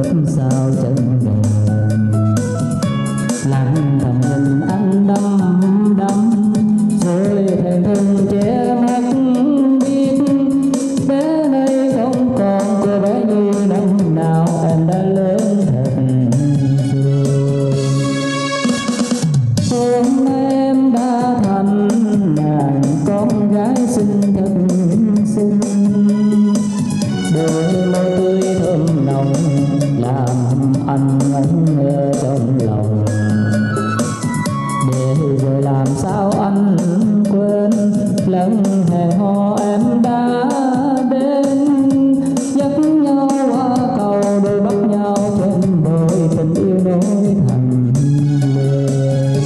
sao chân đèn, lặng thầm nhìn anh đăm đăm rồi thẹn thùng che mắt biết bé nay không còn cô bé như năm nào, em đã lớn thật rồi. Hôm nay em đã thành nàng con gái xinh thật xinh, đôi môi tươi thơm nồng làm anh ngẩn ngơ trong lòng. Để rồi làm sao anh quên lần hẹn hò em đã đến, dắt nhau qua cầu đôi bắt nhau trên đôi tình yêu nối thành lời.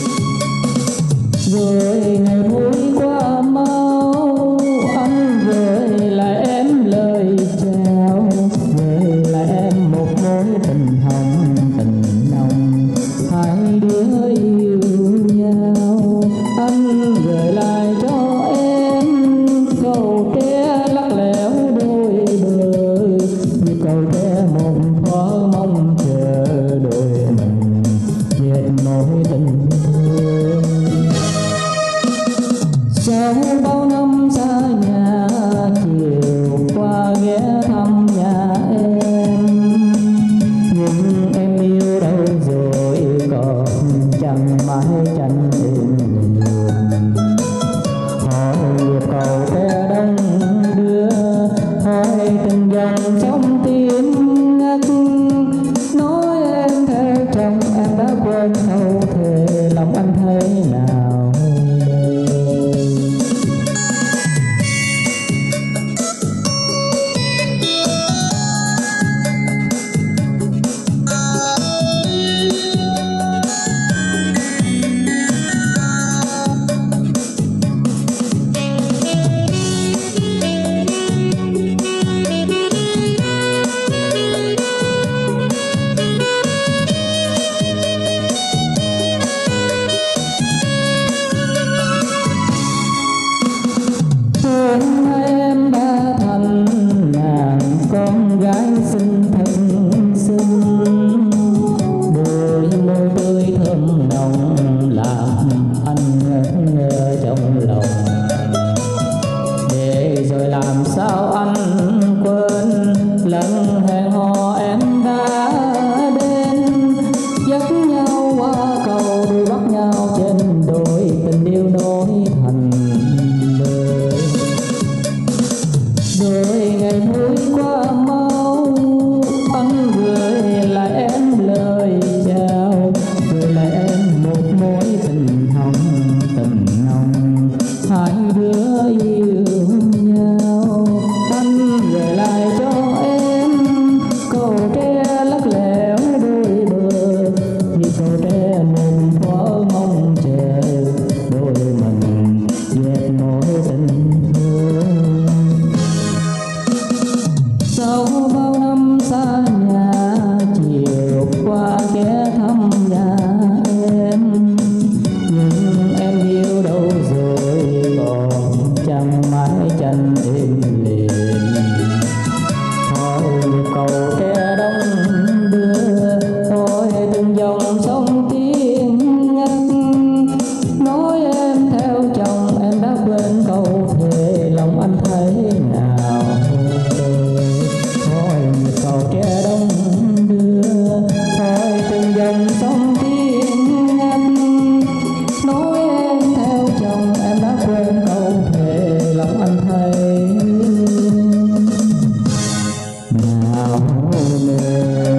Rồi ngày vui qua mau anh gửi lại em lời chào, gửi lại em một mối tình hồng tình nồng, hai đứa yêu nhau. Anh gửi lại cho em câu tre lắc lẻo đôi bờ, như câu tre một thuở mong chờ đôi mình dệt mối tình thương. Sau bao năm xa nhà chiều qua ghé thăm nhà em, nhưng em yêu đâu rồi còn chẳng mãi chẳng tìm đường. Hỏi nghiệp cầu tre đông đưa, hỏi từng dòng trong tim ngắt, nói em theo chồng em đã quên câu thề, lòng anh thấy nào đây. Hôm nay em đã thành nàng con gái xinh thật xinh, đôi môi tươi thơm nồng làm anh ngẩn ngơ trong lòng. Để rồi làm sao anh quên lần hẹn hò em đã đến, dắt nhau qua cầu đôi bắt nhau trên đôi tình yêu nối thành đời. Rồi ngày vui qua mau anh gửi lại em lời chào, gửi lại em một mối tình hồng tình nồng, hai đứa yêu nhau. Anh gửi lại cho em câu tre lắc lẻo đôi bờ, như câu tre một thuở mong chờ đôi mình dệt mối tình thương. Sau bao năm xa nhà chiều qua ghé thăm nhà em, nhưng em yêu đâu rồi còn chẳng mãi chẳng êm liền. Hỏi cầu tre đông đưa, hỏi từng dòng sông tiếng ngắt, nói em theo chồng em đã quên câu thề, lòng anh thấy nào đây. Hỏi cầu tre đông đưa, hỏi từng dòng sông tiếng ngắt, nói em theo chồng em đã quên câu thề, lòng anh thấy nào đây.